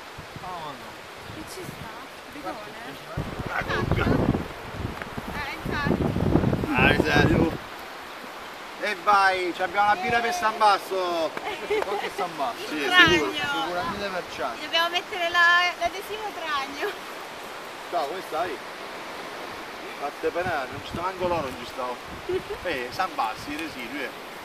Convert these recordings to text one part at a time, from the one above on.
Oh no. Che ci sta? Bidone? La conca. Infatti. Ah, serio? E vai, abbiamo una birra per San Basso! Qualche San Basso. Sì, Tragno. Sicuramente per Gli ciao. dobbiamo mettere l'adesivo tragno. Ciao, come stai? Fatte penare, non ci sta manco loro, non ci stavo. San Bassi, i residui,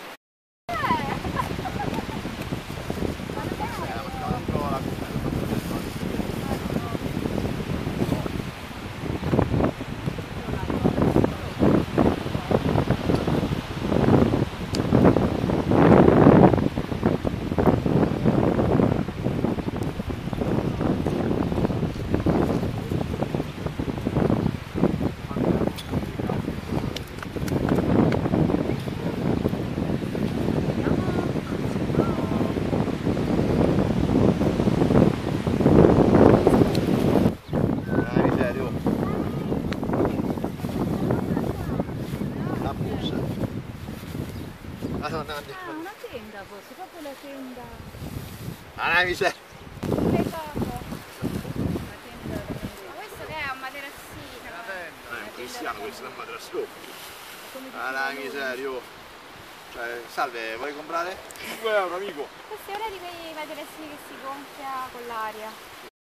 Madonna, Ah, una tenda forse, proprio la tenda. ah, miseria. Che cosa? La tenda. Ma questo che è un materassino? È un cristiano, questo è un madrasco. Come Ah, la miseria. Cioè, salve, vuoi comprare? 5 euro, amico. Questa è una di quei materassini che si gonfia con l'aria.